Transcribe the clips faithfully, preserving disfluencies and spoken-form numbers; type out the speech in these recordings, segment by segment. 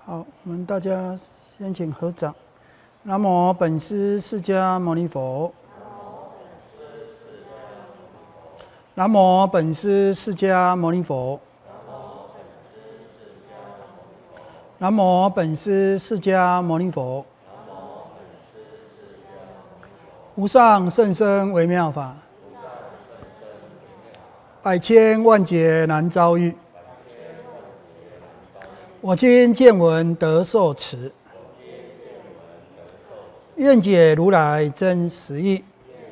好，我们大家先请合掌。南无本师释迦牟尼佛。南无本师释迦牟尼佛。南无本师释迦牟尼佛。无上甚深微妙法，百千万劫难遭遇。我今见闻得受持，愿解如来真实义。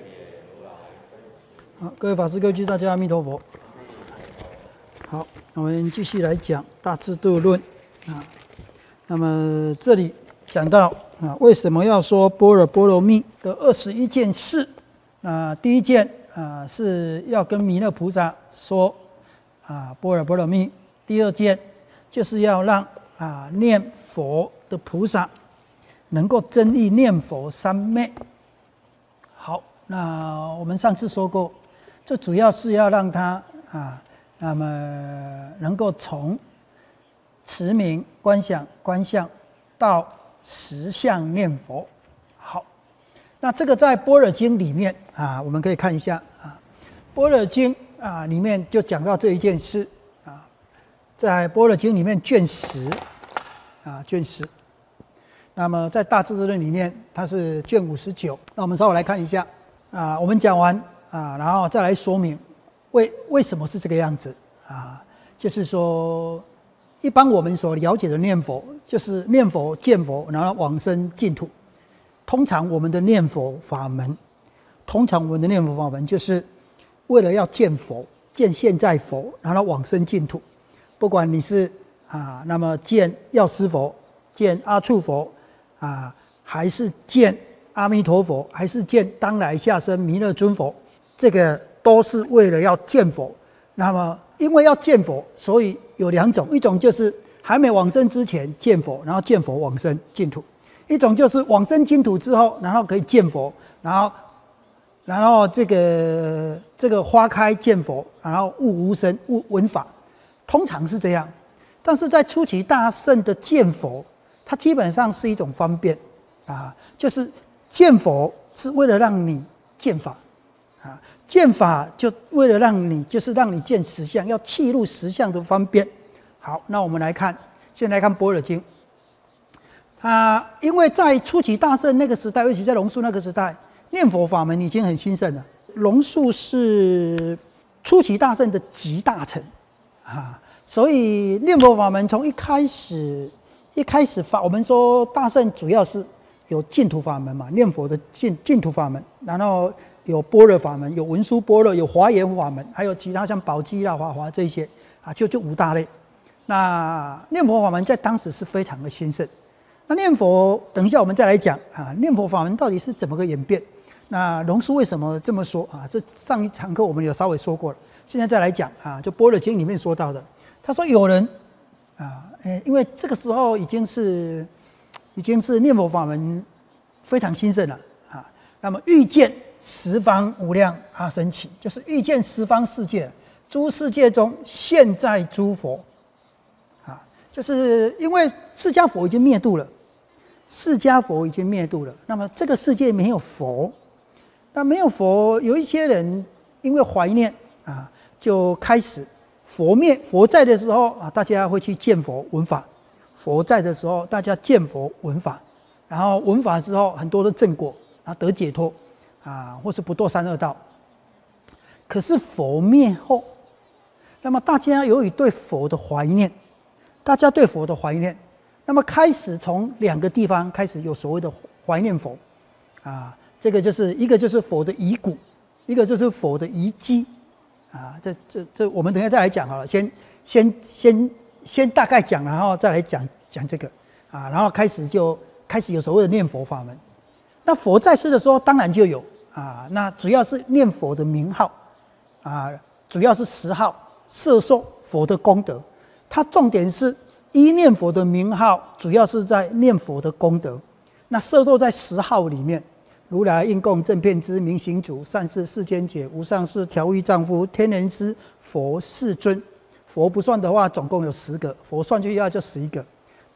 好，各位法师、各位居士，大家阿弥陀佛。好，我们继续来讲《大智度论》啊。那么这里讲到啊，为什么要说般若波罗蜜的二十一件事？那第一件啊，是要跟弥勒菩萨说啊般若波罗蜜；第二件就是要让啊念佛的菩萨能够真意念佛三昧。好，那我们上次说过，这主要是要让他啊，那么能够从持名、观想、观相到实相念佛。好，那这个在般若经里面啊，我们可以看一下啊，般若经啊里面就讲到这一件事啊，在般若经里面卷十啊卷十，那么在大智度论里面它是卷五十九。那我们稍微来看一下啊，我们讲完啊，然后再来说明为为什么是这个样子啊，就是说。一般我们所了解的念佛，就是念佛见佛，然后往生净土。通常我们的念佛法门，通常我们的念佛法门，就是为了要见佛，见现在佛，然后往生净土。不管你是啊，那么见药师佛，见阿处佛啊，还是见阿弥陀佛，还是见当来下生弥勒尊佛，这个都是为了要见佛。那么因为要见佛，所以有两种，一种就是还没往生之前见佛，然后见佛往生净土；一种就是往生净土之后，然后可以见佛，然后，然后这个这个花开见佛，然后悟无生，悟闻法，通常是这样。但是在初期大圣的见佛，它基本上是一种方便啊，就是见佛是为了让你见法啊。见法就为了让你，就是让你见实相，要契入实相的方便。好，那我们来看，先来看般若经。它因为在初期大圣那个时代，尤其在龙树那个时代，念佛法门已经很兴盛了。龙树是初期大圣的集大成啊，所以念佛法门从一开始一开始发，我们说大圣主要是有净土法门嘛，念佛的净净土法门，然后。有般若法门，有文殊般若，有华严法门，还有其他像宝积啦、华华这些啊，就就五大类。那念佛法门在当时是非常的兴盛。那念佛，等一下我们再来讲啊，念佛法门到底是怎么个演变？那龙树为什么这么说啊？这上一堂课我们有稍微说过了，现在再来讲啊，就般若经里面说到的，他说有人啊，呃，因为这个时候已经是已经是念佛法门非常兴盛了啊，那么遇见。十方无量阿僧祇，就是遇见十方世界，诸世界中现在诸佛，啊，就是因为释迦佛已经灭度了，释迦佛已经灭度了，那么这个世界没有佛，那没有佛，有一些人因为怀念啊，就开始佛灭佛在的时候啊，大家会去见佛闻法；佛在的时候，大家见佛闻法，然后闻法之后，很多的正果，然后得解脱。啊，或是不堕三恶道。可是佛灭后，那么大家由于对佛的怀念，大家对佛的怀念，那么开始从两个地方开始有所谓的怀念佛，啊，这个就是一个就是佛的遗骨，一个就是佛的遗迹，啊，这这这我们等一下再来讲好了，先先先先大概讲，然后再来讲讲这个，啊，然后开始就开始有所谓的念佛法门。那佛在世的时候，当然就有。啊，那主要是念佛的名号，啊，主要是十号摄受佛的功德。它重点是依念佛的名号，主要是在念佛的功德。那摄受在十号里面，如来应供正遍知明行主，善事世间解，无上士调御丈夫，天人师佛世尊。佛不算的话，总共有十个；佛算就要就十一个。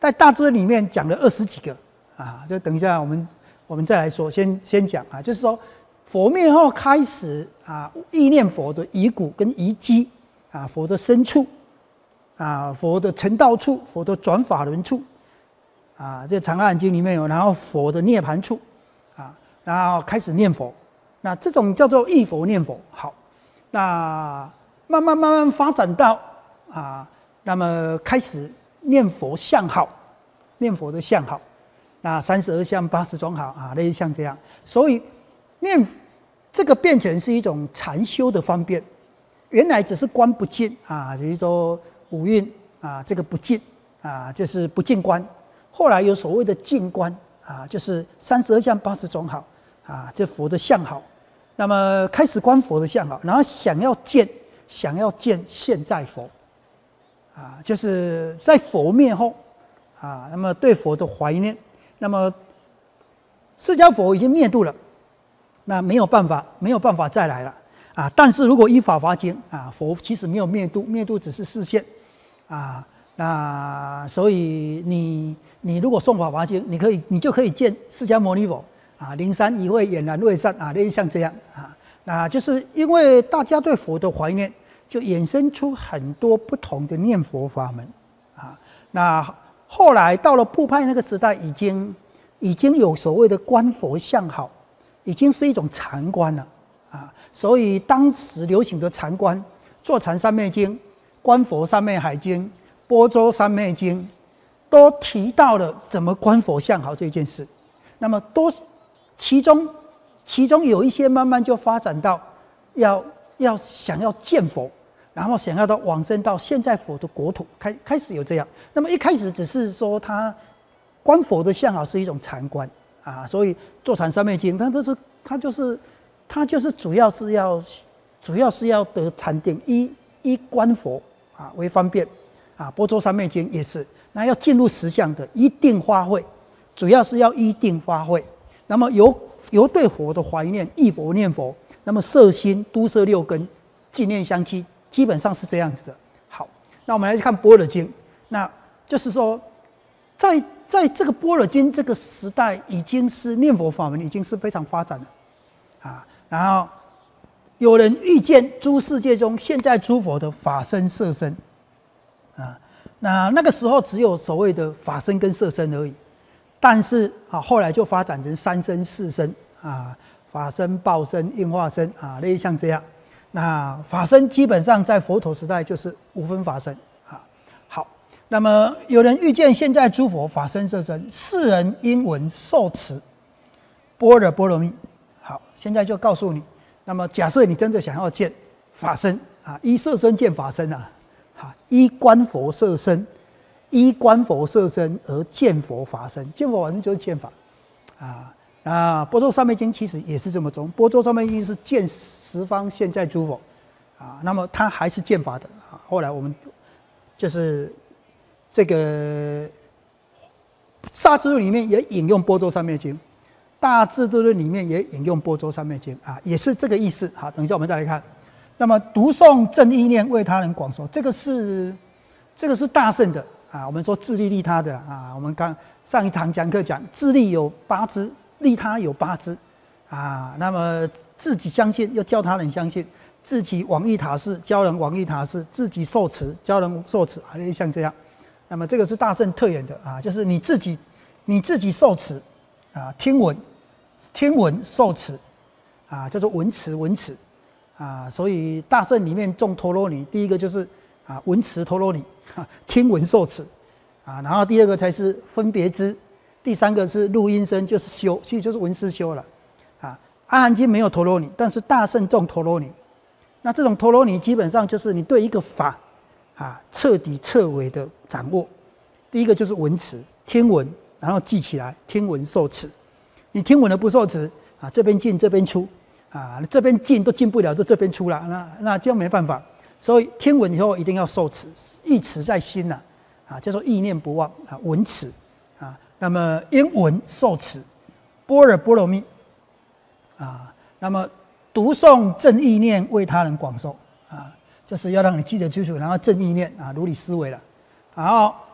在大智里面讲了二十几个啊，就等一下我们我们再来说，先先讲啊，就是说佛灭后开始啊，意念佛的遗骨跟遗迹啊，佛的深处啊，佛的成道处，佛的转法轮处啊，这《长阿含经》里面有，然后佛的涅盘处啊，然后开始念佛，那这种叫做忆佛念佛。好，那慢慢慢慢发展到啊，那么开始念佛相好，念佛的相好，那三十二相、八十种好啊，类似像这样，所以念这个变成是一种禅修的方便。原来只是观不净啊，比如说五蕴啊，这个不净啊，就是不净观。后来有所谓的净观啊，就是三十二相、八十种好啊，这佛的相好。那么开始观佛的相好，然后想要见，想要见现在佛啊，就是在佛灭后啊，那么对佛的怀念，那么释迦佛已经灭度了。那没有办法，没有办法再来了啊！但是如果依法华经啊，佛其实没有灭度，灭度只是示现啊。那所以你你如果诵法华经，你可以你就可以见释迦牟尼佛啊，灵山一会俨然未散啊，类似像这样啊。那就是因为大家对佛的怀念，就衍生出很多不同的念佛法门啊。那后来到了部派那个时代，已经已经有所谓的观佛相好。已经是一种禅观了啊，所以当时流行的禅观，坐禅三昧经、观佛三昧海经、般舟三昧经，都提到了怎么观佛相好这件事。那么都其中其中有一些慢慢就发展到要要想要见佛，然后想要到往生到现在佛的国土，开开始有这样。那么一开始只是说他观佛的相好是一种禅观。啊，所以坐禅三昧经，它都是它就是它就是主要是要主要是要得禅定，依依观佛啊为方便啊。般舟三昧经也是，那要进入实相的，依定发会，主要是要依定发会。那么由由对佛的怀念，忆佛念佛，那么摄心都摄六根，净念相继，基本上是这样子的。好，那我们来看般若经，那就是说在。在这个般若经这个时代，已经是念佛法门已经是非常发展了，啊，然后有人预见诸世界中现在诸佛的法身色身，啊，那那个时候只有所谓的法身跟色身而已，但是啊后来就发展成三身四身啊，法身、报身、应化身啊，类似像这样。那法身基本上在佛陀时代就是无分法身。那么有人预见现在诸佛法身色身，世人应闻受持般若波罗蜜。好，现在就告诉你。那么假设你真的想要见法身啊，依色身见法身啊，好，依观佛色身，依观佛色身而见佛法身，见佛法身就是见法啊。那般舟三昧经其实也是这么中，般舟三昧经是见十方现在诸佛啊，那么它还是见法的啊。后来我们就是。这个萨智论里面也引用般舟三昧经，大智度论里面也引用般舟三昧经啊，也是这个意思。好，等一下我们再来看。那么读诵正意念为他人广说，这个是这个是大圣的啊。我们说自利利他的啊，我们刚上一堂讲课讲自利有八支，利他有八支啊。那么自己相信，又教他人相信；自己往诣塔事，教人往诣塔事；自己受持，教人受持，啊，像这样。那么这个是大圣特有的啊，就是你自己你自己受持啊，听闻听闻受持啊，叫做闻持闻持啊。所以大圣里面种陀罗尼，第一个就是啊闻持陀罗尼，听闻受持啊，然后第二个才是分别知，第三个是录音声，就是修，其实就是闻思修了啊。阿含经没有陀罗尼，但是大圣种陀罗尼。那这种陀罗尼基本上就是你对一个法。啊，彻底彻尾的掌握，第一个就是闻持，听闻，然后记起来，听闻受持。你听闻了不受持啊，这边进这边出啊，这边进都进不了，就这边出了，那那这样没办法。所以听闻以后一定要受持，意持在心呐，啊，叫做意念不忘啊，闻持啊。那么因闻受持，般若波罗蜜啊，那么读诵正意念为他人广受啊。就是要让你记得清楚，然后正意念啊，如理思维了。然后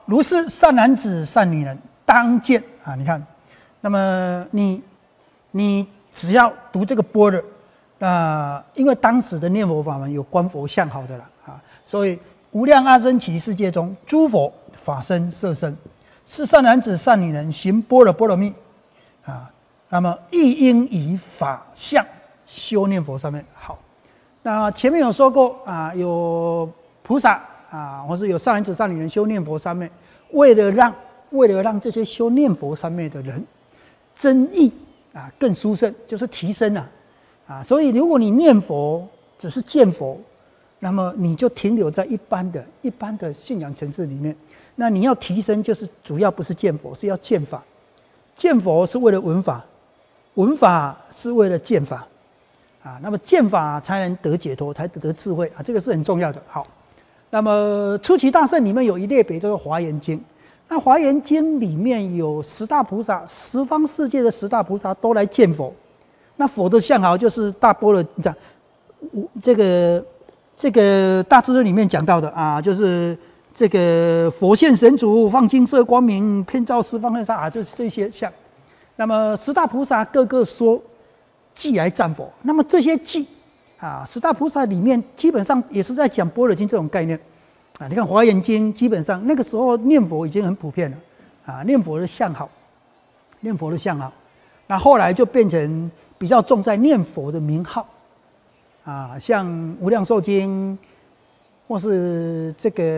如是善男子、善女人，当见啊！你看，那么你你只要读这个般若，那因为当时的念佛法门有观佛相好的了啊，所以无量阿僧祇世界中，诸佛法身色身，是善男子、善女人行般若波罗蜜啊，那么亦应以法相修念佛上面好。那前面有说过啊，有菩萨啊，或是有善男子、善女人修念佛三昧，为了让为了让这些修念佛三昧的人增益啊，更殊胜，就是提升啊啊。所以如果你念佛只是见佛，那么你就停留在一般的一般的信仰层次里面。那你要提升，就是主要不是见佛，是要见法。见佛是为了闻法，闻法是为了见法。啊，那么见法才能得解脱，才得智慧啊，这个是很重要的。好，那么初期大圣里面有一列别叫做《华严经》，那《华严经》里面有十大菩萨，十方世界的十大菩萨都来见佛。那佛的相好就是大般若，讲这个这个大智论里面讲到的啊，就是这个佛现神足，放金色光明，遍照十方世界啊，就是这些相。那么十大菩萨各个说偈来赞佛，那么这些偈啊，十大菩萨里面基本上也是在讲般若经这种概念啊。你看《华严经》，基本上那个时候念佛已经很普遍了啊，念佛的相好，念佛的相好。那后来就变成比较重在念佛的名号啊，像《无量寿经》或是这个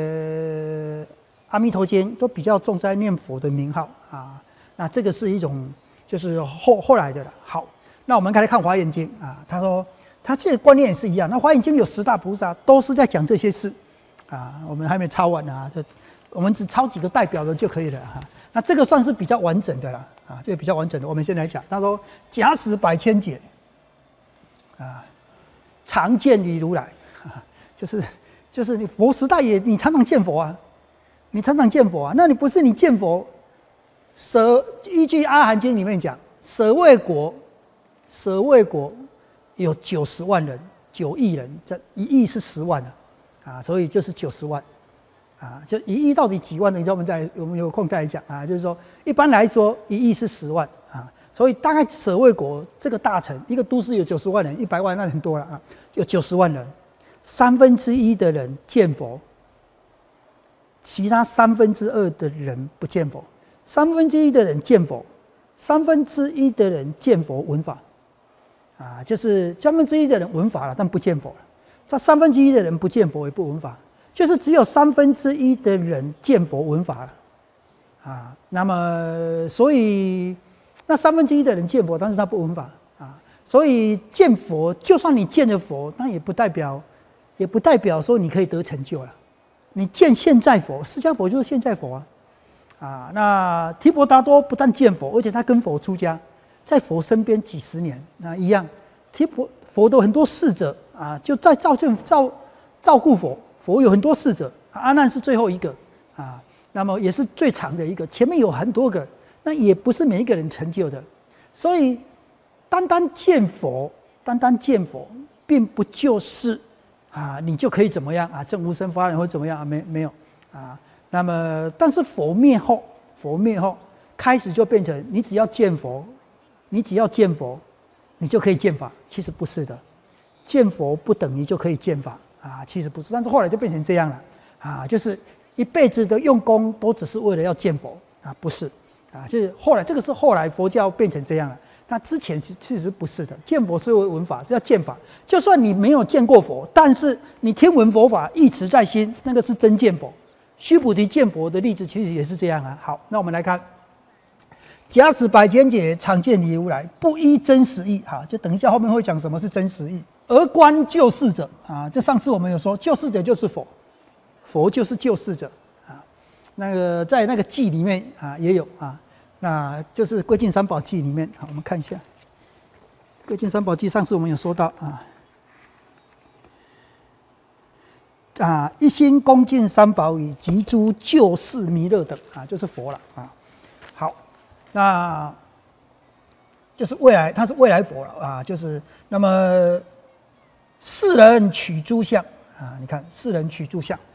《阿弥陀经》，都比较重在念佛的名号啊。那这个是一种就是后后来的了。好。那我们开始看《华严经》啊，他说他这个观念也是一样。那《华严经》有十大菩萨，都是在讲这些事啊。我们还没抄完啊，就我们只抄几个代表的就可以了哈、啊。那这个算是比较完整的了啊，这个比较完整的。我们先来讲，他说假使百千劫啊，常见于如来，啊、就是就是你佛时代也你常常见佛啊，你常常见佛啊。那你不是你见佛，舍依据《阿含经》里面讲，舍卫国。舍卫国有九十万人，九亿人，这一亿是十万啊，啊，所以就是九十万，啊，就一亿到底几万呢？我们再我们有空再来讲啊。就是说，一般来说一亿是十万啊，所以大概舍卫国这个大城，一个都市有九十万人，一百万那很多了啊，有九十万人，三分之一的人见佛，其他三分之二的人不见佛，三分之一的人见佛，三分之一的人见佛闻法。啊，就是三分之一的人闻法了，但不见佛了。这三分之一的人不见佛也不闻法，就是只有三分之一的人见佛闻法了。啊，那么所以那三分之一的人见佛，但是他不闻法啊。所以见佛，就算你见了佛，那也不代表，也不代表说你可以得成就了。你见现在佛，释迦佛就是现在佛啊。啊，那提婆达多不但见佛，而且他跟佛出家。在佛身边几十年，那一样，提婆佛的很多侍者啊，就在照见照照顾佛。佛有很多侍者，阿难是最后一个啊，那么也是最长的一个，前面有很多个，那也不是每一个人成就的。所以，单单见佛，单单见佛，并不就是啊，你就可以怎么样啊，证无生法忍或怎么样啊？没没有啊？那么，但是佛灭后，佛灭后开始就变成你只要见佛。你只要见佛，你就可以见法。其实不是的，见佛不等于就可以见法啊，其实不是。但是后来就变成这样了啊，就是一辈子的用功都只是为了要见佛啊，不是啊，就是后来这个是后来佛教变成这样了。那之前其其实不是的，见佛是为闻法，是要见法。就算你没有见过佛，但是你听闻佛法，一持在心，那个是真见佛。须菩提见佛的例子其实也是这样啊。好，那我们来看。假使百千劫常见于如来，不依真实义，哈，就等一下后面会讲什么是真实义。而观救世者啊，就上次我们有说，救世者就是佛，佛就是救世者啊。那个在那个偈里面啊也有啊，那就是《归尽三宝偈》里面，好，我们看一下《归尽三宝偈》，上次我们有说到啊，啊，一心恭敬三宝与及诸救世弥勒等啊，就是佛了啊。好。那就是未来，他是未来佛了啊！就是那么世人取诸相啊，你看世人取诸相，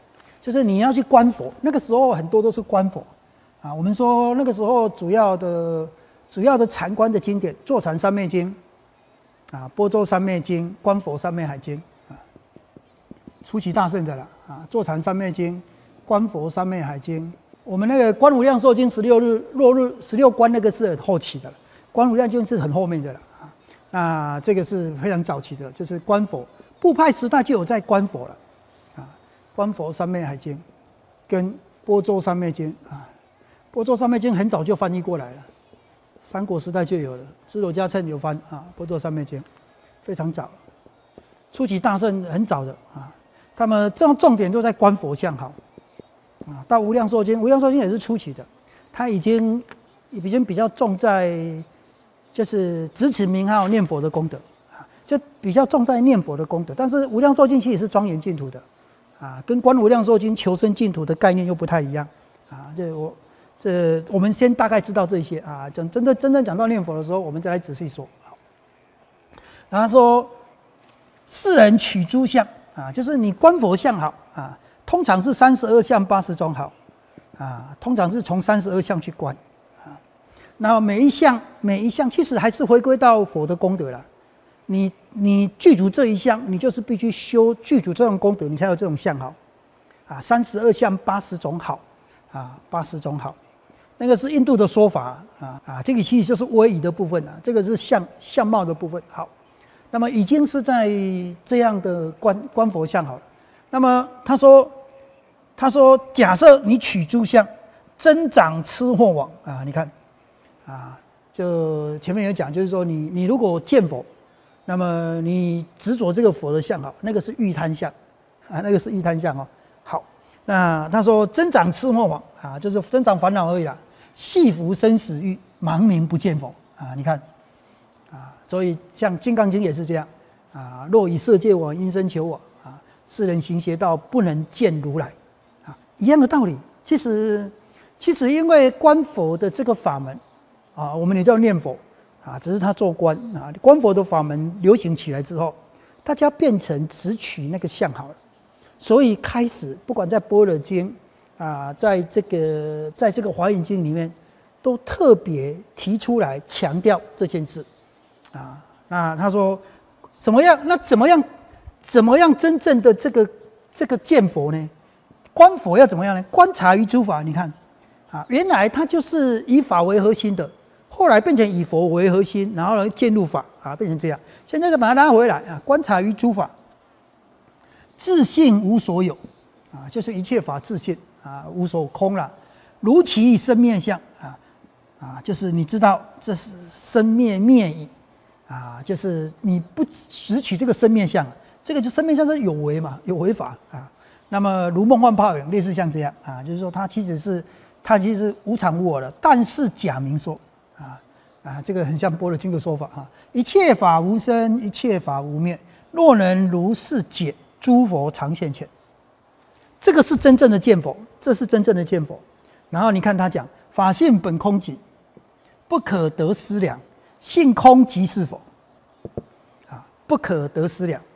就是你要去观佛，那个时候很多都是观佛，啊，我们说那个时候主要的主要的禅观的经典，坐禅三昧经，啊，般舟三昧经，观佛三昧海经，啊，初期大圣的了，啊，坐禅三昧经，观佛三昧海经。我们那个观无量寿经十六日落日十六观那个是很后期的了，观无量经是很后面的了啊。那这个是非常早期的，就是观佛部派时代就有在观佛了啊。观佛三昧海经跟般舟三昧经啊，般舟三昧经很早就翻译过来了，三国时代就有了，支罗迦谶有翻啊，般舟三昧经非常早，初期大圣很早的啊，他们这种重点都在观佛相好。啊，到无量寿经，无量寿经也是初期的，它已经已经比较重在就是执持名号念佛的功德啊，就比较重在念佛的功德。但是无量寿经其实是庄严净土的啊，跟观无量寿经求生净土的概念又不太一样啊。这我这我们先大概知道这些啊，真真的真正讲到念佛的时候，我们再来仔细说。好，然后说世人取诸相啊，就是你观佛相好啊。通常是三十二相八十种好，啊，通常是从三十二相去观，啊，那每一项每一项其实还是回归到佛的功德啦。你你具足这一项，你就是必须修具足这种功德，你才有这种相好，啊，三十二相八十种好，啊，八十种好，那个是印度的说法啊啊，这个其实就是威仪的部分啊，这个是相相貌的部分。好，那么已经是在这样的观观佛相好了。那么他说，他说，假设你取诸相，增长痴惑网啊，你看，啊，就前面有讲，就是说你你如果见佛，那么你执着这个佛的相好，那个是欲贪相，啊，那个是欲贪相哦。好，那他说增长痴惑网啊，就是增长烦恼而已啦。系服生死欲，盲冥不见佛啊，你看，啊，所以像《金刚经》也是这样啊，若以色界网，因身求我。世人行邪道，不能见如来，啊，一样的道理。其实，其实因为观佛的这个法门，啊，我们也叫念佛，啊，只是他做观啊。观佛的法门流行起来之后，大家变成只取那个相好了，所以开始不管在般若经啊，在这个在这个华严经里面，都特别提出来强调这件事，啊，那他说怎么样？那怎么样？怎么样真正的这个这个见佛呢？观佛要怎么样呢？观察于诸法，你看啊，原来它就是以法为核心的，后来变成以佛为核心，然后呢渐入法啊，变成这样。现在再把它拉回来啊，观察于诸法，自性无所有啊，就是一切法自性啊，无所空了。如其生灭相啊啊，就是你知道这是生灭灭矣啊，就是你不只取这个生灭相。这个就生命像是有为嘛，有为法啊。那么如梦幻泡影，类似像这样啊，就是说它其实是它其实是无常无我的，但是假名说啊啊，这个很像般若经的说法啊。一切法无生，一切法无灭。若能如是解，诸佛常现前。这个是真正的见佛，这是真正的见佛。然后你看他讲法性本空寂，不可得思量，性空即是佛啊，不可得思量。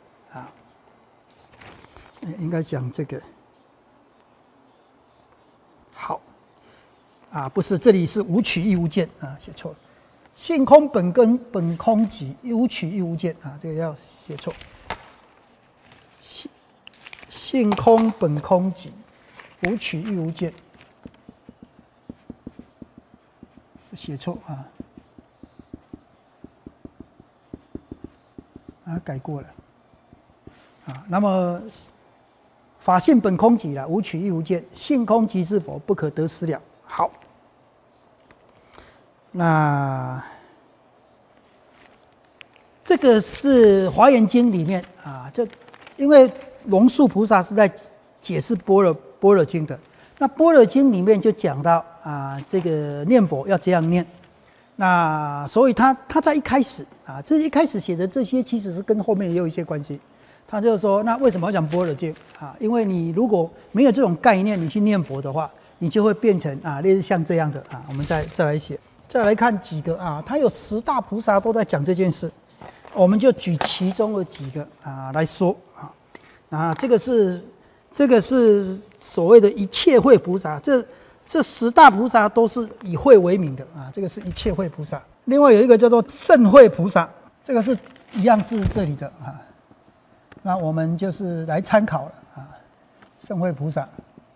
应该讲这个好啊，不是，这里是无取亦无见啊，写错了。性空本根本空寂，无取亦无见啊，这个要写错。性性空本空寂，无取亦无见，写错啊，啊，改过了啊，那么。法性本空寂了，无取亦无见，性空即是佛，不可得思量。好，那这个是《华严经》里面啊，这因为龙树菩萨是在解释般若般若经的，那般若经里面就讲到啊，这个念佛要这样念，那所以他他在一开始啊，这一开始写的这些其实是跟后面也有一些关系。他就说，那为什么要讲般若经啊？因为你如果没有这种概念，你去念佛的话，你就会变成啊，类似像这样的啊。我们再再来写，再来看几个啊，他有十大菩萨都在讲这件事，我们就举其中的几个啊来说啊。啊，这个是这个是所谓的一切慧菩萨，这这十大菩萨都是以慧为名的啊，这个是一切慧菩萨。另外有一个叫做胜慧菩萨，这个是一样是这里的啊，那我们就是来参考了啊，胜慧菩萨。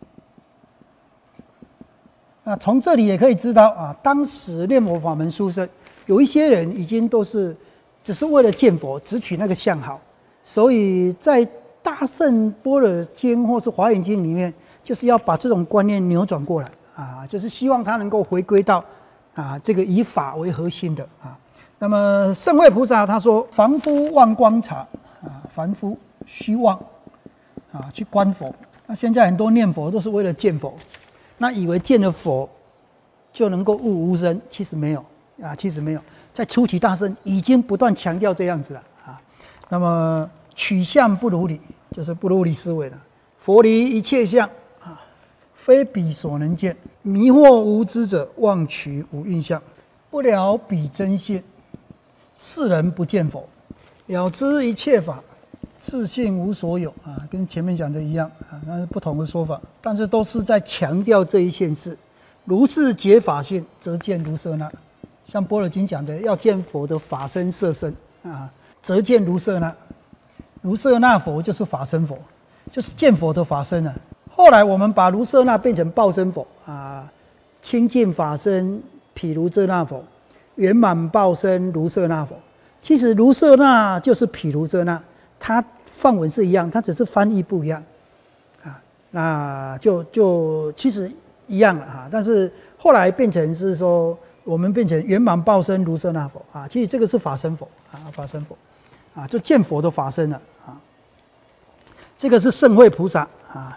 那从这里也可以知道啊，当时念佛法门殊胜，有一些人已经都是只是为了见佛，只取那个相好，所以在大乘般若经或是华严经里面，就是要把这种观念扭转过来啊，就是希望他能够回归到啊这个以法为核心的啊。那么胜慧菩萨他说：“凡夫望观察啊，凡夫虚妄啊，去观佛。那现在很多念佛都是为了见佛，那以为见了佛就能够悟无生，其实没有啊，其实没有。在初期大圣已经不断强调这样子了啊。那么取相不如理，就是不如理思维了。佛离一切相啊，非彼所能见。迷惑无知者，妄取无印象，不了彼真性。世人不见佛，了知一切法，自性无所有啊，跟前面讲的一样啊，那是不同的说法，但是都是在强调这一件事。如是解法性，则见如舍那。像般若经讲的，要见佛的法身色身啊，则见如舍那。如舍那佛就是法身佛，就是见佛的法身啊。后来我们把如舍那变成报身佛啊，清净法身毗如遮那佛。圆满报身如舍那佛，其实如舍那就是毗如遮那，它梵文是一样，它只是翻译不一样啊。那就就其实一样了哈，但是后来变成是说，我们变成圆满报身如舍那佛啊。其实这个是法身佛啊，法身佛啊，就见佛的法身了啊。这个是胜慧菩萨啊。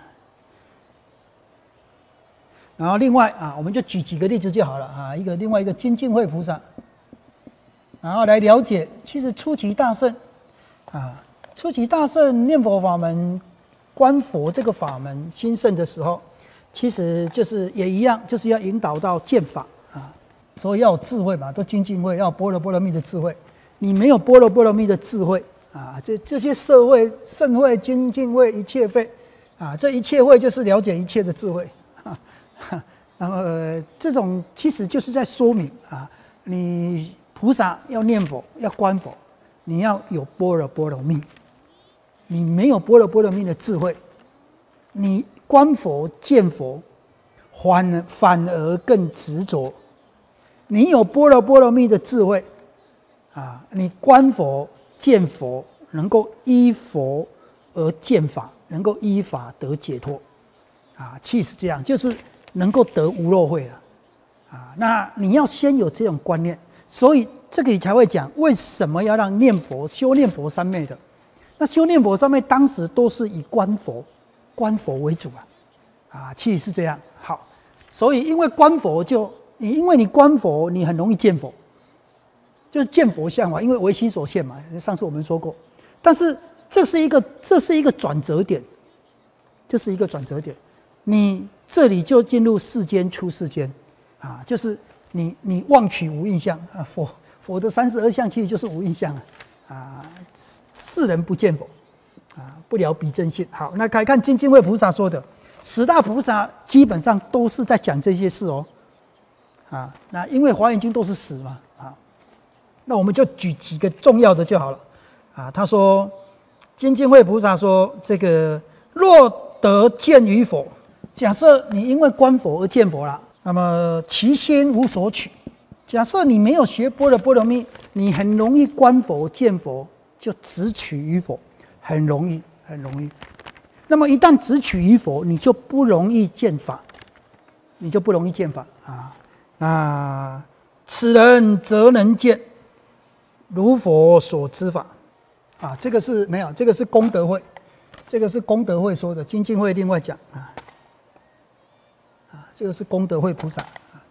然后另外啊，我们就举几个例子就好了啊。一个另外一个精进慧菩萨，然后来了解，其实初期大圣啊，初期大圣念佛法门、观佛这个法门兴盛的时候，其实就是也一样，就是要引导到见法啊，所以要有智慧嘛，都精进慧，要有般若波罗蜜的智慧。你没有般若波罗蜜的智慧啊，这这些社会、圣慧、精进慧、一切慧啊，这一切慧就是了解一切的智慧。那么、呃、这种其实就是在说明啊，你菩萨要念佛要观佛，你要有般若波罗蜜，你没有般若波罗蜜的智慧，你观佛见佛反反而更执着。你有般若波罗蜜的智慧啊，你观佛见佛能够依佛而见法，能够依法得解脱啊，其实这样就是能够得无漏慧了啊。那你要先有这种观念，所以这个你才会讲为什么要让念佛修念佛三昧的。那修念佛三昧当时都是以观佛观佛为主啊，啊，其实是这样。好，所以因为观佛就你因为你观佛，你很容易见佛，就是见佛像嘛，因为唯心所现嘛。上次我们说过，但是这是一个这是一个转折点，这是一个转折点。你这里就进入世间出世间，啊，就是你你妄取无印象啊，佛佛的三十二相其实就是无印象啊，啊，世人不见佛，啊，不了彼真性。好，那来看精进慧菩萨说的，十大菩萨基本上都是在讲这些事哦，啊，那因为华严经都是十嘛，啊，那我们就举几个重要的就好了，啊，他说精进慧菩萨说这个若得见于佛。假设你因为观佛而见佛了，那么其心无所取。假设你没有学般若波罗蜜，你很容易观佛见佛，就只取于佛，很容易，很容易。那么一旦只取于佛，你就不容易见法，你就不容易见法啊。那此人则能见如佛所知法啊。这个是没有，这个是功德会，这个是功德会说的，精进会另外讲啊。这个是功德慧菩萨，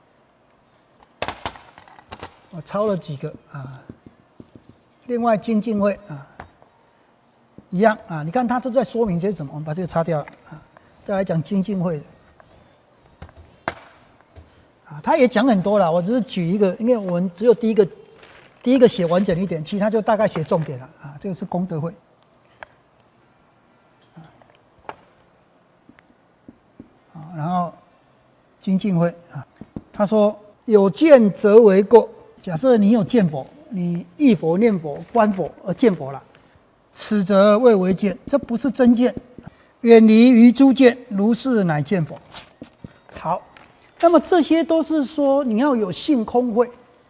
我抄了几个啊。另外精进慧啊，一样啊。你看他都在说明些什么，我们把这个擦掉了啊。再来讲精进慧啊，他也讲很多了，我只是举一个，因为我们只有第一个第一个写完整一点，其他就大概写重点了啊。这个是功德慧。 精进会啊，他说有见则为过。假设你有见佛，你忆佛念佛观佛而见佛了，此则谓为见，这不是真见。远离于诸见，如是乃见佛。好，那么这些都是说你要有性空慧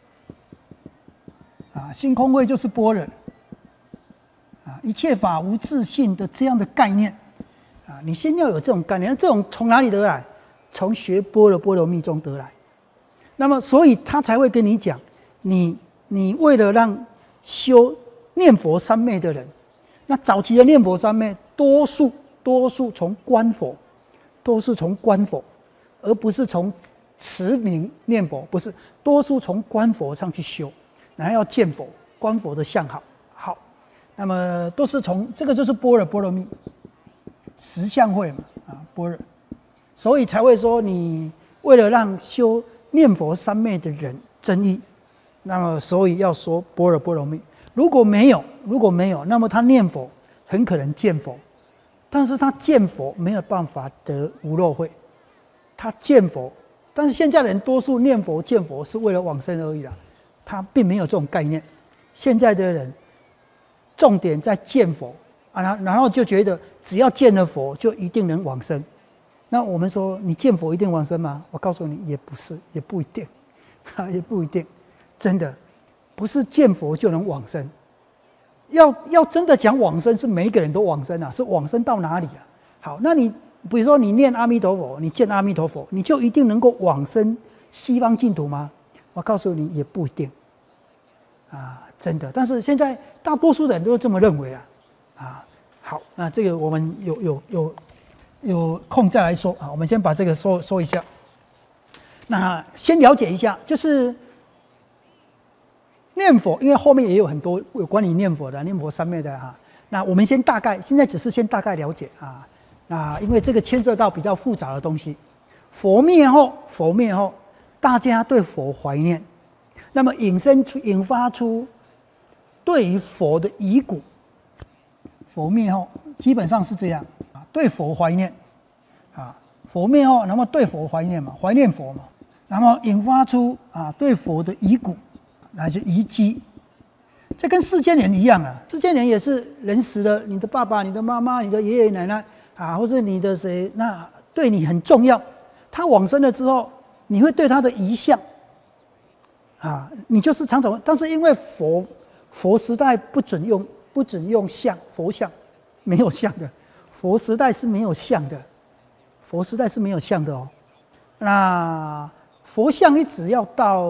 啊，性空慧就是般若啊，一切法无自性的这样的概念啊，你先要有这种概念。这种从哪里得来？从学般若波罗蜜中得来。那么，所以他才会跟你讲，你你为了让修念佛三昧的人，那早期的念佛三昧，多数多数从观佛，多数从观佛，而不是从持名念佛，不是，多数从观佛上去修，然后要见佛，观佛的相好，好，那么都是从这个就是般若波罗蜜，实相会嘛，啊，般若，所以才会说你为了让修念佛三昧的人增益，那么所以要说般若波罗蜜。如果没有，如果没有，那么他念佛很可能见佛，但是他见佛没有办法得无漏慧，他见佛，但是现在人多数念佛见佛是为了往生而已啦，他并没有这种概念。现在的人重点在见佛啊，然后就觉得只要见了佛就一定能往生。那我们说你见佛一定往生吗？我告诉你也不是，也不一定，也不一定，真的不是见佛就能往生。要要真的讲往生，是每一个人都往生啊，是往生到哪里啊？好，那你比如说你念阿弥陀佛，你见阿弥陀佛，你就一定能够往生西方净土吗？我告诉你也不一定，啊，真的。但是现在大多数人都这么认为啊，啊，好，那这个我们有有有有空再来说啊，我们先把这个说说一下。那先了解一下，就是念佛，因为后面也有很多有关于念佛的、念佛三昧的哈。那我们先大概，现在只是先大概了解啊。那因为这个牵涉到比较复杂的东西。佛灭后，佛灭后，大家对佛怀念，那么引申出、引发出对于佛的遗骨。佛灭后，基本上是这样啊，对佛怀念啊。佛灭后，那么对佛怀念嘛，怀念佛嘛，那么引发出啊对佛的遗骨。那是遗迹，这跟世间人一样啊。世间人也是人死了，你的爸爸、你的妈妈、你的爷爷奶奶啊，或是你的谁，那对你很重要。他往生了之后，你会对他的遗像啊，你就是常常。但是因为佛佛时代不准用不准用像佛像，没有像的，佛时代是没有像的，佛时代是没有像的哦。那佛像一直要到。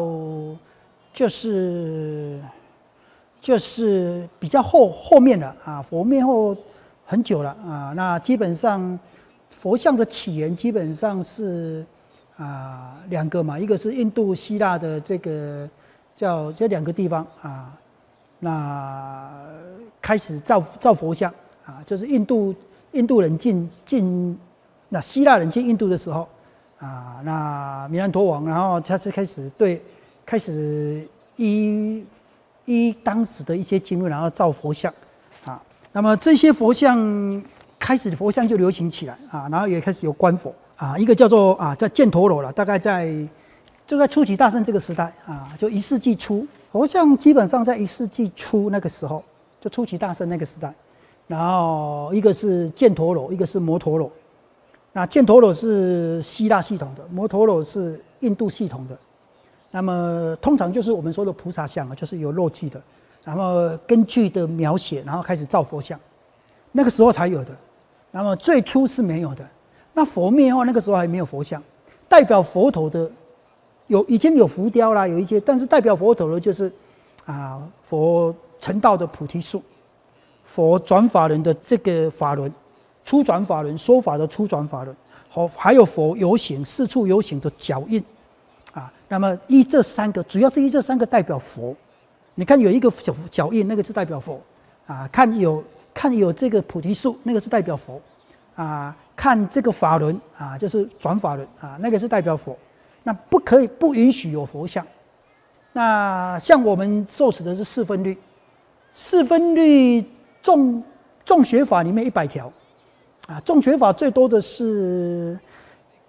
就是就是比较后后面了啊，佛灭后很久了啊。那基本上佛像的起源基本上是啊两个嘛，一个是印度希腊的这个叫这两个地方啊，那开始造造佛像啊，就是印度印度人进进那希腊人进印度的时候啊，那弥兰陀王，然后他是开始对。开始依依当时的一些经论，然后造佛像啊。那么这些佛像开始佛像就流行起来啊，然后也开始有观佛啊。一个叫做啊叫犍陀罗了，大概在就在初期大圣这个时代啊，就一世纪初，佛像基本上在一世纪初那个时候，就初期大圣那个时代。然后一个是犍陀罗，一个是摩陀罗。那犍陀罗是希腊系统的，摩陀罗是印度系统的。那么通常就是我们说的菩萨像啊，就是有肉髻的，然后根据的描写，然后开始造佛像，那个时候才有的。那么最初是没有的。那佛灭后，那个时候还没有佛像，代表佛陀的有已经有浮雕啦，有一些，但是代表佛陀的就是啊佛成道的菩提树，佛转法轮的这个法轮，初转法轮说法的初转法轮，好，还有佛游行四处游行的脚印。啊，那么依这三个，主要是依这三个代表佛。你看有一个脚脚印，那个是代表佛啊；看有看有这个菩提树，那个是代表佛啊；看这个法轮啊，就是转法轮啊，那个是代表佛。那不可以不允许有佛像。那像我们受持的是四分律，四分律众众学法里面一百条啊，众学法最多的是。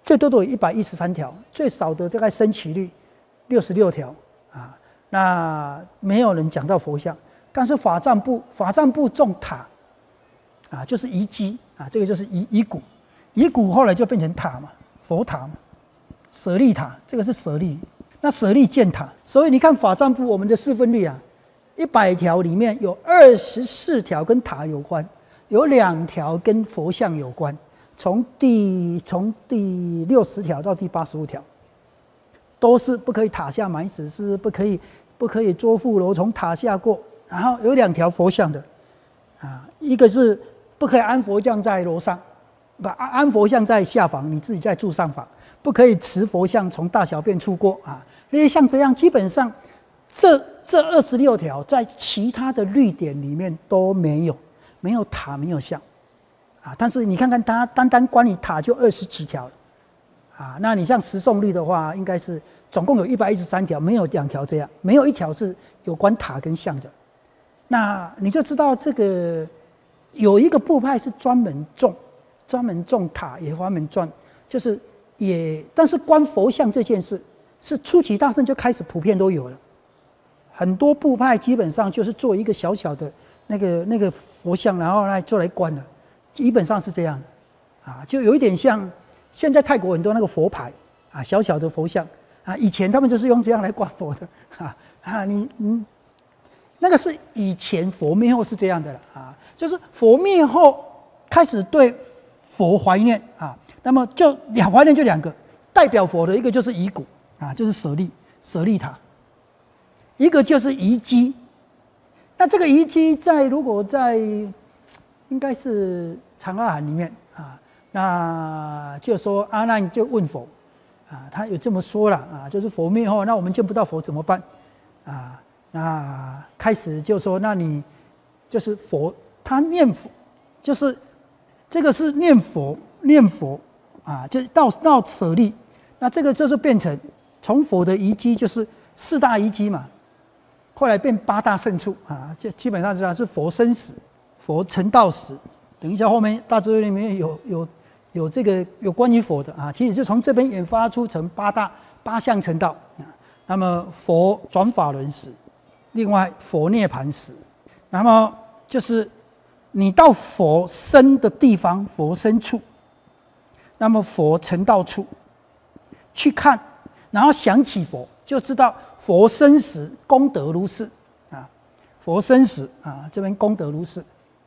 最多都有一百一十三条，最少的大概升起率六十六条啊。那没有人讲到佛像，但是法藏部法藏部种塔啊，就是遗迹啊，这个就是遗遗骨，遗骨后来就变成塔嘛，佛塔嘛，舍利塔，这个是舍利，那舍利建塔，所以你看法藏部我们的四分律啊，一百条里面有二十四条跟塔有关，有两条跟佛像有关。从第从第六十条到第八十五条，都是不可以塔下埋死尸，不可以不可以捉妇娆从塔下过。然后有两条佛像的，啊，一个是不可以安佛像在楼上，不安安佛像在下房，你自己在住上房，不可以持佛像从大小便出过啊。因为像这样，基本上这这二十六条在其他的律典里面都没有，没有塔，没有像。啊，但是你看看它单单关于塔就二十几条，啊，那你像十诵律的话，应该是总共有一百一十三条，没有两条这样，没有一条是有关塔跟像的。那你就知道这个有一个部派是专门种，专门种塔，也专门种，就是也，但是关佛像这件事，是初期大圣就开始普遍都有了。很多部派基本上就是做一个小小的那个那个佛像，然后来就来关了。基本上是这样的，啊，就有一点像现在泰国很多那个佛牌啊，小小的佛像啊，以前他们就是用这样来挂佛的，啊啊，你你那个是以前佛灭后是这样的了啊，就是佛灭后开始对佛怀念啊，那么就两怀念就两个代表佛的一个就是遗骨啊，就是舍利舍利塔，一个就是遗迹。那这个遗迹在如果在应该是长阿含里面啊，那就说阿难就问佛啊，他有这么说了啊，就是佛灭后，那我们见不到佛怎么办啊？那开始就说，那你就是佛，他念佛，就是这个是念佛念佛啊，就到到舍利，那这个就是变成从佛的遗迹就是四大遗迹嘛，后来变八大圣处啊，就基本上是是佛生死。佛成道时，等一下后面大智慧里面有有有这个有关于佛的啊，其实就从这边研发出成八大八相成道啊。那么佛转法轮时，另外佛涅盘时，那么就是你到佛生的地方，佛生处，那么佛成道处去看，然后想起佛，就知道佛生时功德如是啊，佛生时啊这边功德如是。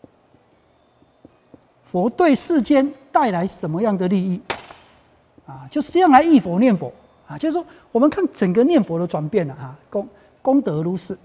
佛对世间带来什么样的利益啊？就是这样来忆佛念佛啊，就是说我们看整个念佛的转变了啊，功功德如是，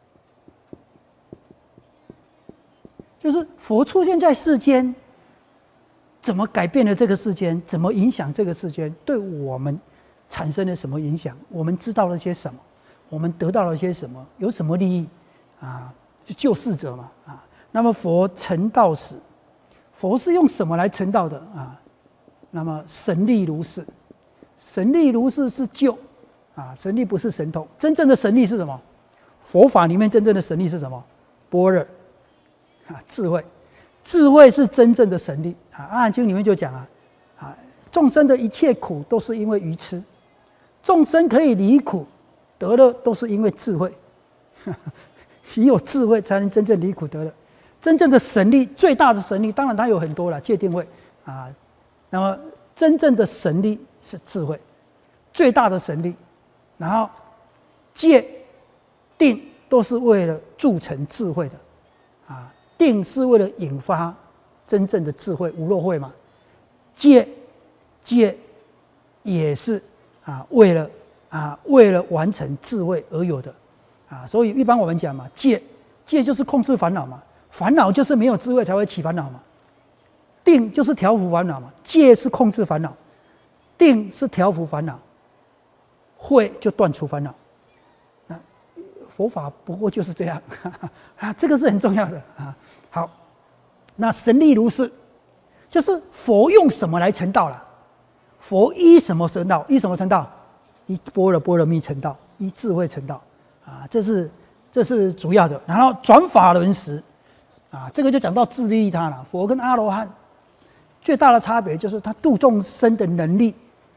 就是佛出现在世间，怎么改变了这个世间？怎么影响这个世间？对我们产生了什么影响？我们知道了些什么？我们得到了些什么？有什么利益啊？就救世者嘛啊。那么佛成道时。佛是用什么来成道的啊？那么神力如是，神力如是是救啊，神力不是神通，真正的神力是什么？佛法里面真正的神力是什么？般若啊，智慧，智慧是真正的神力啊。阿含经里面就讲啊，啊，众生的一切苦都是因为愚痴，众生可以离苦得乐，都是因为智慧，你有智慧才能真正离苦得乐。真正的神力，最大的神力，当然它有很多了，戒定慧啊。那么真正的神力是智慧，最大的神力。然后戒、定都是为了铸成智慧的啊。定是为了引发真正的智慧，无漏慧嘛。戒戒也是啊，为了啊，为了完成智慧而有的啊。所以一般我们讲嘛，戒戒就是控制烦恼嘛。烦恼就是没有智慧才会起烦恼嘛，定就是调伏烦恼嘛，戒是控制烦恼，定是调伏烦恼，慧就断除烦恼。那佛法不过就是这样啊，这个是很重要的啊。好，那神力如是，就是佛用什么来成道了？佛依什么成道？依什么成道？依般若波罗蜜成道，依智慧成道啊，这是这是主要的。然后转法轮时。啊，这个就讲到自利他了。佛跟阿罗汉最大的差别就是他度众生的能力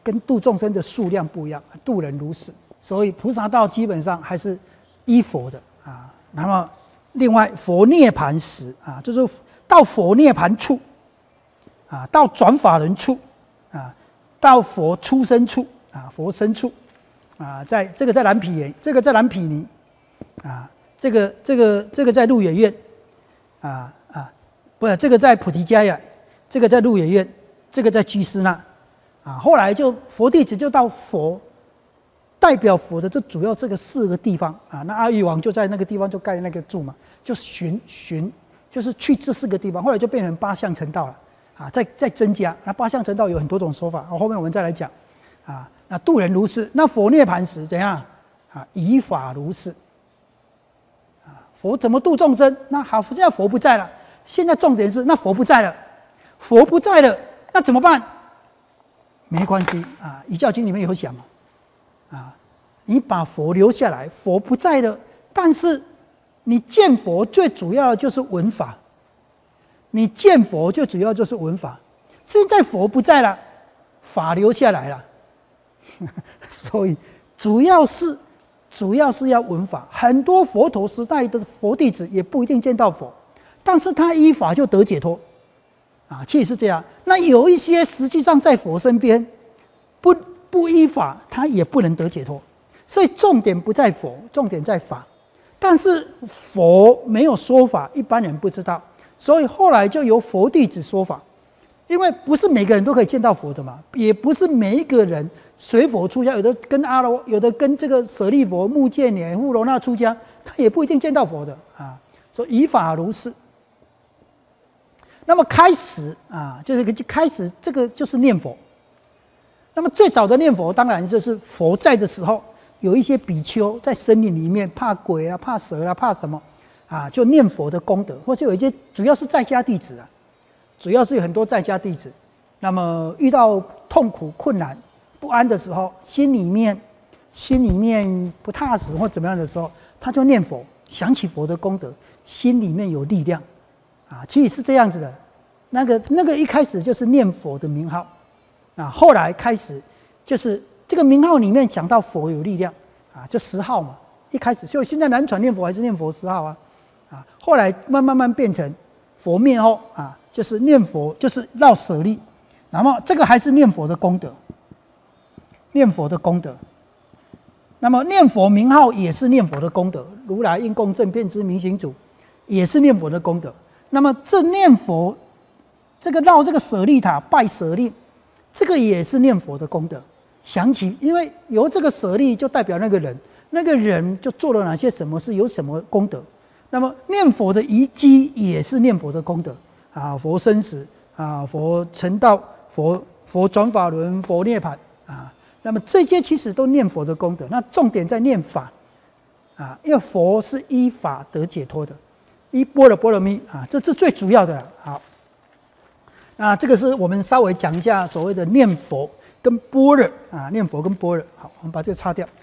跟度众生的数量不一样，度人如是。所以菩萨道基本上还是依佛的啊。那么另外佛涅盘时啊，就是到佛涅盘处啊，到转法轮处啊，到佛出生处啊，佛生处啊，在这个在蓝毗耶，这个在蓝毗尼啊，这个这个这个在鹿野苑啊啊，不是这个在菩提迦耶，这个在鹿野苑，这个在居士那啊。后来就佛弟子就到佛代表佛的这主要这个四个地方啊，那阿育王就在那个地方就盖那个柱嘛，就巡巡就是去这四个地方，后来就变成八相成道了啊，再再增加。那八相成道有很多种说法，后面我们再来讲啊。那度人如是，那佛涅盘时怎样啊？以法如是啊，佛怎么度众生？那好，现在佛不在了，现在重点是那佛不在了，佛不在了，那怎么办？没关系啊，《遗教经》里面有讲嘛。啊，你把佛留下来，佛不在了，但是你见佛最主要的就是闻法，你见佛最主要就是闻法。现在佛不在了，法留下来了，所以主要是主要是要闻法。很多佛陀时代的佛弟子也不一定见到佛，但是他依法就得解脱，啊，其实是这样。那有一些实际上在佛身边，不。不依法，他也不能得解脱，所以重点不在佛，重点在法。但是佛没有说法，一般人不知道，所以后来就由佛弟子说法。因为不是每个人都可以见到佛的嘛，也不是每一个人随佛出家，有的跟阿罗，有的跟这个舍利佛、目犍连、富罗那出家，他也不一定见到佛的啊。所以以法如是。那么开始啊，就是就开始这个就是念佛。那么最早的念佛，当然就是佛在的时候，有一些比丘在森林里面怕鬼啊、怕蛇啊、怕什么啊，就念佛的功德，或者有一些主要是在家弟子啊，主要是有很多在家弟子，那么遇到痛苦、困难、不安的时候，心里面心里面不踏实或怎么样的时候，他就念佛，想起佛的功德，心里面有力量啊。其实是这样子的，那个那个一开始就是念佛的名号。啊，后来开始就是这个名号里面讲到佛有力量啊，就十号嘛。一开始，所以现在南传念佛还是念佛十号啊，啊，后来慢慢慢变成佛灭后啊，就是念佛就是绕舍利，那么这个还是念佛的功德，念佛的功德。那么念佛名号也是念佛的功德，如来应供正遍知明行主，也是念佛的功德。那么这念佛，这个绕这个舍利塔拜舍利。这个也是念佛的功德，想起，因为由这个舍利就代表那个人，那个人就做了哪些什么事，有什么功德。那么念佛的遗迹也是念佛的功德啊，佛生死啊，佛成道，佛佛转法轮，佛涅盘啊。那么这些其实都念佛的功德。那重点在念法啊，因为佛是依法得解脱的，依般若波罗蜜啊，这是最主要的。好。那这个是我们稍微讲一下所谓的念佛跟般若啊，念佛跟般若。好，我们把这个擦掉，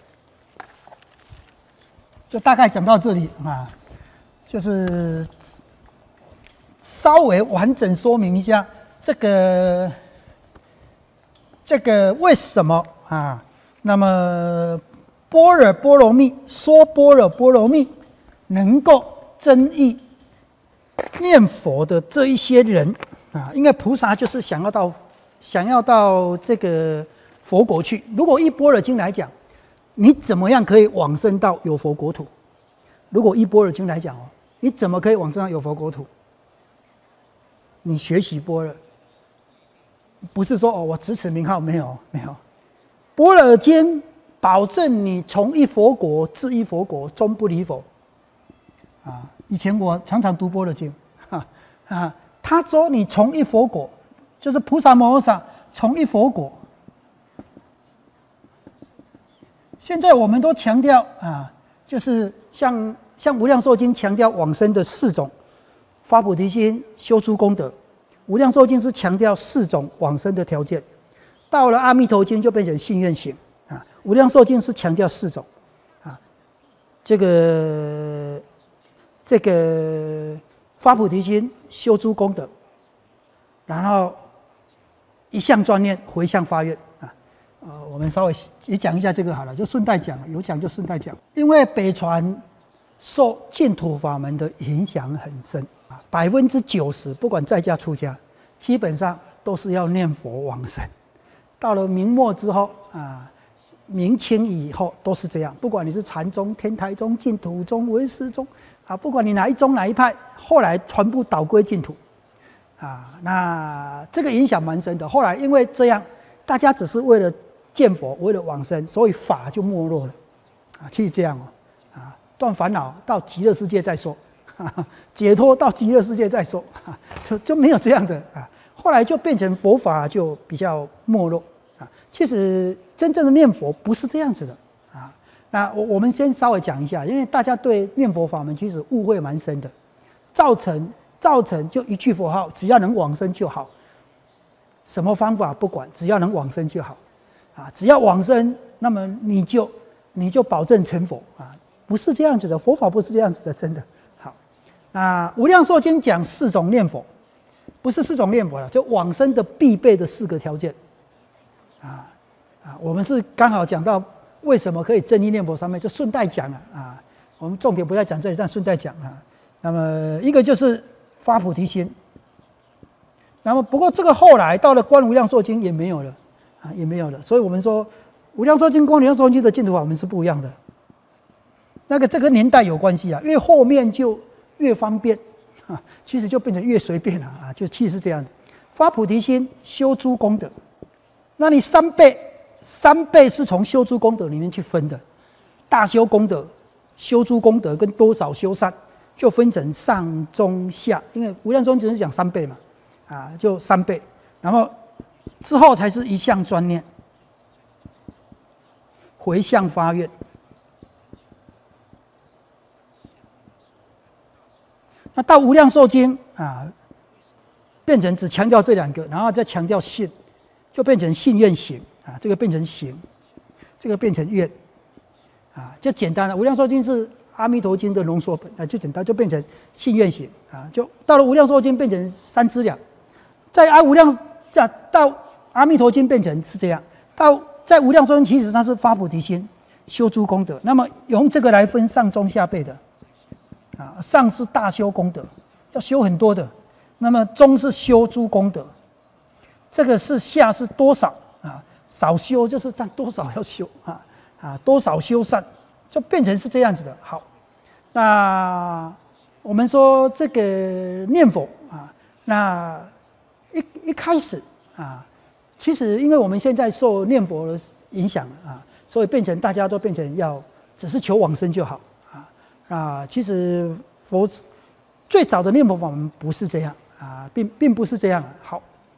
就大概讲到这里啊，就是稍微完整说明一下这个这个为什么啊？那么般若波罗蜜说般若波罗蜜能够增益念佛的这一些人。啊，因为菩萨就是想要到，想要到这个佛国去。如果依般若经来讲，你怎么样可以往生到有佛国土？如果依般若经来讲哦，你怎么可以往生到有佛国土？你学习般若，不是说哦，我只此名号，没有没有。般若经保证你从一佛国至一佛国，终不离佛。啊，以前我常常读般若经，哈啊。他说：“你从一佛果，就是菩萨摩诃萨从一佛果。现在我们都强调啊，就是像像无量寿经强调往生的四种发菩提心、修诸功德。无量寿经是强调四种往生的条件，到了阿弥陀经就变成信愿行啊。无量寿经是强调四种啊，这个这个。”发菩提心，修诸功德，然后一向专念，回向发愿啊。 呃，我们稍微也讲一下这个好了，就顺带讲，有讲就顺带讲。因为北传受净土法门的影响很深啊，百分之九十不管在家出家，基本上都是要念佛往生。到了明末之后啊，明清以后都是这样，不管你是禅宗、天台宗、净土宗、唯识宗啊，不管你哪一宗哪一派，后来全部倒归净土啊。那这个影响蛮深的。后来因为这样，大家只是为了见佛，为了往生，所以法就没落了啊。其实这样哦，啊，断烦恼到极乐世界再说，啊、解脱到极乐世界再说，啊、就就没有这样的啊。后来就变成佛法就比较没落啊。其实真正的念佛不是这样子的啊。那我我们先稍微讲一下，因为大家对念佛法门其实误会蛮深的，造成造成就一句佛号，只要能往生就好，什么方法不管，只要能往生就好。啊，只要往生，那么你就你就保证成佛啊，不是这样子的，佛法不是这样子的，真的。好，那《无量寿经》讲四种念佛，不是四种念佛了，就往生的必备的四个条件。啊啊，我们是刚好讲到为什么可以正一念佛上面，就顺带讲了啊。我们重点不在讲这里，但顺带讲啊。那么一个就是发菩提心，那么不过这个后来到了《观无量寿经》也没有了。啊，也没有了，所以我们说《无量寿经》跟《无量寿经》的净土法门是不一样的。那个这个年代有关系啊，越后面就越方便，啊，其实就变成越随便了啊，就其实是这样的。发菩提心，修诸功德，那你三倍，三倍是从修诸功德里面去分的，大修功德、修诸功德跟多少修善，就分成上中下，因为《无量寿经》只是讲三倍嘛，啊，就三倍，然后。之后才是一向专念，回向发愿。那到无量寿经啊，变成只强调这两个，然后再强调信，就变成信愿行啊，这个变成行，这个变成愿啊，就简单了。无量寿经是阿弥陀经的浓缩本啊，就简单就变成信愿行啊，就到了无量寿经变成三资粮，在阿无量这到。阿弥陀经变成是这样，到在无量寿经其实它是发菩提心，修诸功德。那么用这个来分上中下辈的，啊，上是大修功德，要修很多的；那么中是修诸功德，这个是下是多少啊？少修就是但多少要修啊啊，多少修善，就变成是这样子的。好，那我们说这个念佛啊，那一一开始啊。其实，因为我们现在受念佛的影响啊，所以变成大家都变成要只是求往生就好啊啊。其实佛最早的念佛法门不是这样啊，并并不是这样。好，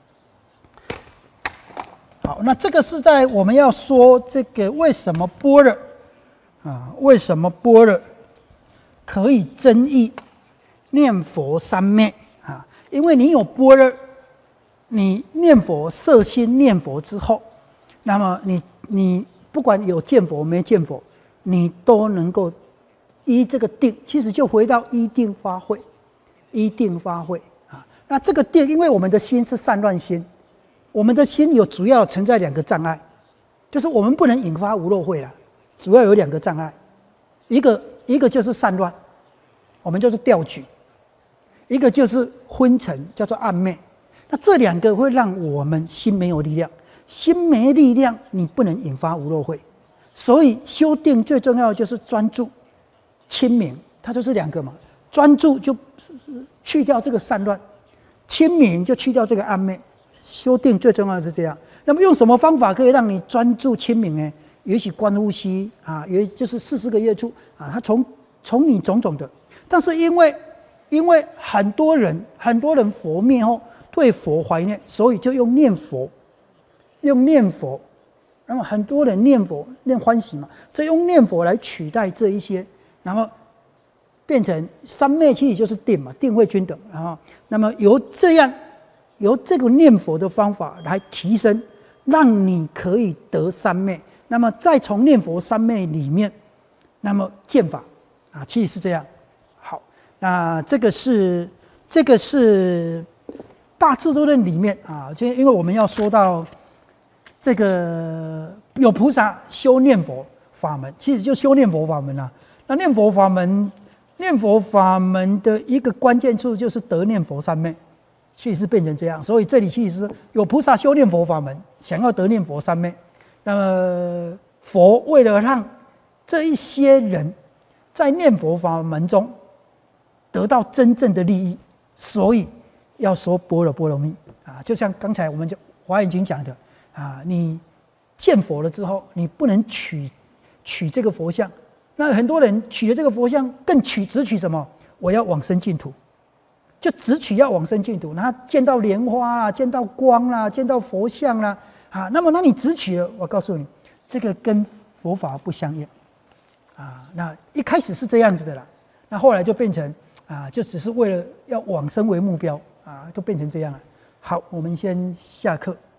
好，那这个是在我们要说这个为什么般若啊，为什么般若可以增益念佛三昧啊？因为你有般若。你念佛摄心念佛之后，那么你你不管有见佛没见佛，你都能够依这个定，其实就回到依定发慧，依定发慧啊。那这个定，因为我们的心是散乱心，我们的心有主要存在两个障碍，就是我们不能引发无漏慧啦，主要有两个障碍，一个一个就是散乱，我们就是掉举；一个就是昏沉，叫做暗昧。那这两个会让我们心没有力量，心没力量，你不能引发无漏慧。所以修定最重要的就是专注、清明，它就是两个嘛。专注就去掉这个散乱，清明就去掉这个暗昧。修定最重要的是这样。那么用什么方法可以让你专注清明呢？也许观呼吸啊，也就是四十个月处啊，它从从你种种的，但是因为因为很多人很多人佛灭后。对佛怀念，所以就用念佛，用念佛。那么很多人念佛念欢喜嘛，所以用念佛来取代这一些，然后变成三昧，其实就是定嘛，定慧均等。然后，那么由这样由这个念佛的方法来提升，让你可以得三昧。那么再从念佛三昧里面，那么见法啊，其实是这样。好，那这个是这个是。大智度论里面啊，就因为我们要说到这个有菩萨修念佛法门，其实就修念佛法门啦、啊。那念佛法门，念佛法门的一个关键处就是得念佛三昧，其实是变成这样。所以这里其实是有菩萨修念佛法门，想要得念佛三昧。那么佛为了让这一些人在念佛法门中得到真正的利益，所以要说般若波罗蜜啊。就像刚才我们就华严经讲的啊，你见佛了之后，你不能取取这个佛像。那很多人取了这个佛像，更取只取什么？我要往生净土，就只取要往生净土。然后见到莲花啦，见到光啦，见到佛像啦，啊，那么那你只取了，我告诉你，这个跟佛法不相应啊。那一开始是这样子的啦，那后来就变成啊，就只是为了要往生为目标啊，就变成这样了。好，我们先下课。